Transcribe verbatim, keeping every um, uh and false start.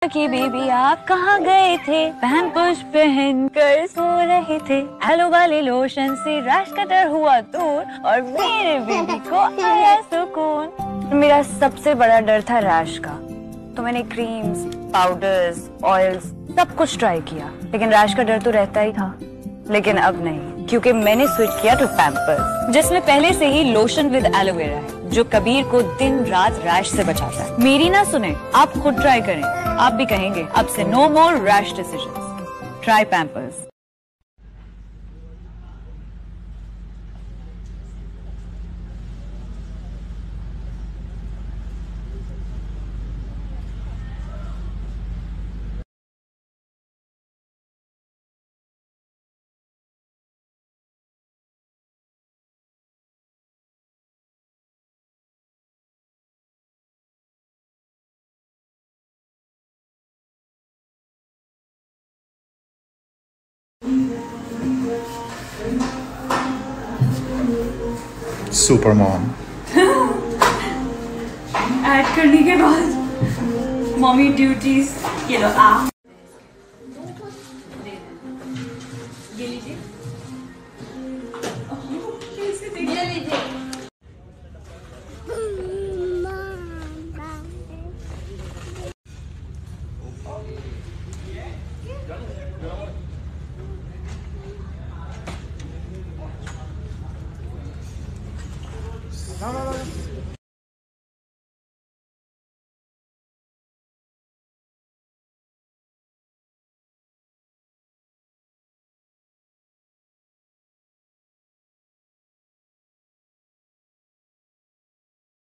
की बेबी आप कहाँ गए थे? पैम्पर्स पहन कर सो रहे थे। हेलो वाले लोशन से रैश कटर हुआ दूर और मेरे बेबी को आया सुकून। मेरा सबसे बड़ा डर था रैश का, तो मैंने क्रीम्स, पाउडर्स, ऑयल्स सब कुछ ट्राई किया, लेकिन रैश का डर तो रहता ही था। लेकिन अब नहीं, क्योंकि मैंने स्विच किया टू पैम्पर्स, जिसमें पहले से ही लोशन विद एलोवेरा है, जो कबीर को दिन रात रैश से बचाता है। मेरी ना सुने, आप खुद ट्राई करें, आप भी कहेंगे अब से no more rash decisions. Try Pampers. Super mom. Ad करने के बाद मॉमी ड्यूटीज, ये लो आ